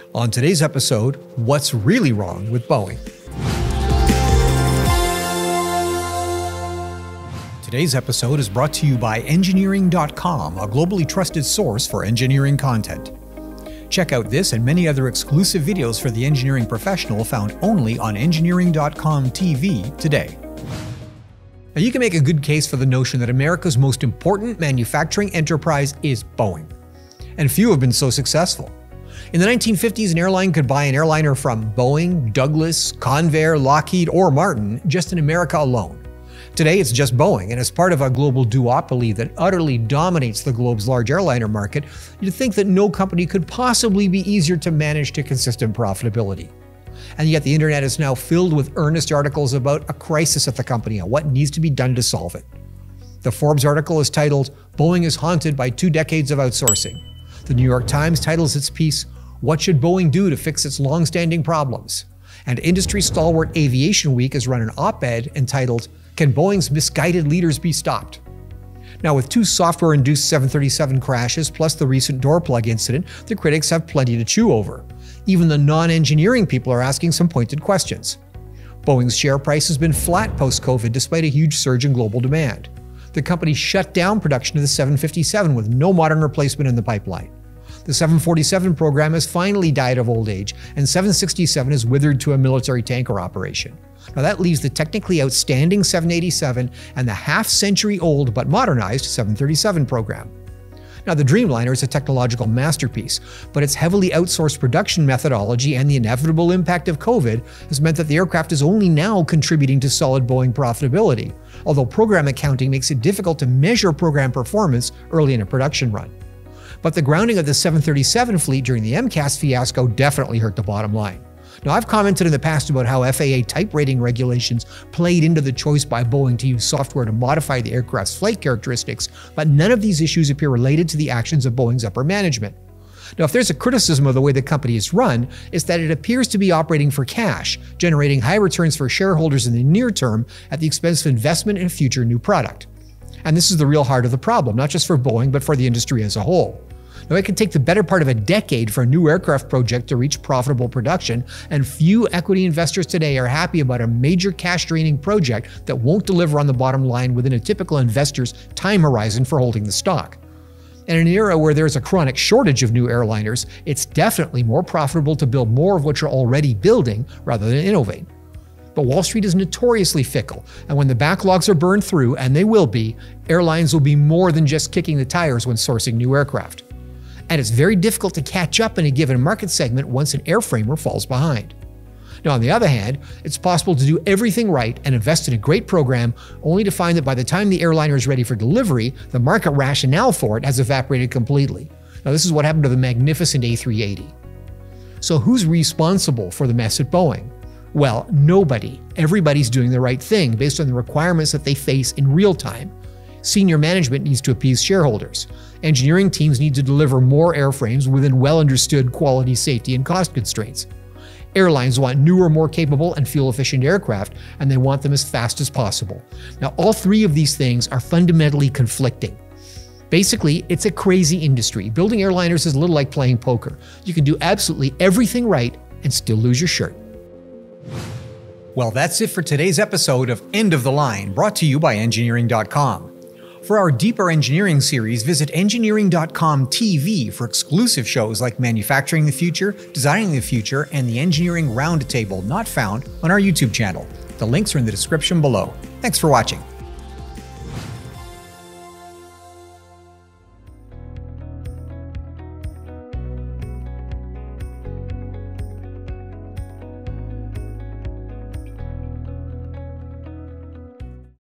On today's episode, what's really wrong with Boeing? Today's episode is brought to you by engineering.com, a globally trusted source for engineering content. Check out this and many other exclusive videos for the engineering professional found only on engineering.com TV today. Now, you can make a good case for the notion that America's most important manufacturing enterprise is Boeing. And few have been so successful. In the 1950s, an airline could buy an airliner from Boeing, Douglas, Convair, Lockheed, or Martin just in America alone. Today, it's just Boeing, and as part of a global duopoly that utterly dominates the globe's large airliner market, you'd think that no company could possibly be easier to manage to consistent profitability. And yet the internet is now filled with earnest articles about a crisis at the company and what needs to be done to solve it. The Forbes article is titled, "Boeing is Haunted by 2 Decades of Outsourcing." The New York Times titles its piece, "What Should Boeing Do to Fix Its Long-Standing Problems?" And industry stalwart Aviation Week has run an op-ed entitled, "Can Boeing's Misguided Leaders Be Stopped?" Now, with 2 software-induced 737 crashes plus the recent door plug incident, the critics have plenty to chew over. Even the non-engineering people are asking some pointed questions. Boeing's share price has been flat post-COVID despite a huge surge in global demand. The company shut down production of the 757 with no modern replacement in the pipeline. The 747 program has finally died of old age, and 767 is withered to a military tanker operation. Now that leaves the technically outstanding 787 and the half-century-old but modernized 737 program. Now the Dreamliner is a technological masterpiece, but its heavily outsourced production methodology and the inevitable impact of COVID has meant that the aircraft is only now contributing to solid Boeing profitability, although program accounting makes it difficult to measure program performance early in a production run. But the grounding of the 737 fleet during the MCAS fiasco definitely hurt the bottom line. Now, I've commented in the past about how FAA type rating regulations played into the choice by Boeing to use software to modify the aircraft's flight characteristics, but none of these issues appear related to the actions of Boeing's upper management. Now, if there's a criticism of the way the company is run, it's that it appears to be operating for cash, generating high returns for shareholders in the near term at the expense of investment in a future new product. And this is the real heart of the problem, not just for Boeing, but for the industry as a whole. Now, it can take the better part of a decade for a new aircraft project to reach profitable production, and few equity investors today are happy about a major cash-draining project that won't deliver on the bottom line within a typical investor's time horizon for holding the stock. And in an era where there's a chronic shortage of new airliners, it's definitely more profitable to build more of what you're already building rather than innovate. But Wall Street is notoriously fickle, and when the backlogs are burned through, and they will be, airlines will be more than just kicking the tires when sourcing new aircraft. And it's very difficult to catch up in a given market segment once an airframer falls behind. Now, on the other hand, it's possible to do everything right and invest in a great program, only to find that by the time the airliner is ready for delivery, the market rationale for it has evaporated completely. Now, this is what happened to the magnificent A380. So who's responsible for the mess at Boeing? Well, nobody. Everybody's doing the right thing based on the requirements that they face in real time. Senior management needs to appease shareholders. Engineering teams need to deliver more airframes within well-understood quality, safety, and cost constraints. Airlines want newer, more capable, and fuel-efficient aircraft, and they want them as fast as possible. Now, all 3 of these things are fundamentally conflicting. Basically, it's a crazy industry. Building airliners is a little like playing poker. You can do absolutely everything right and still lose your shirt. Well, that's it for today's episode of End of the Line, brought to you by engineering.com. For our deeper engineering series, visit engineering.com TV for exclusive shows like Manufacturing the Future, Designing the Future, and the Engineering Roundtable, not found on our YouTube channel. The links are in the description below. Thanks for watching.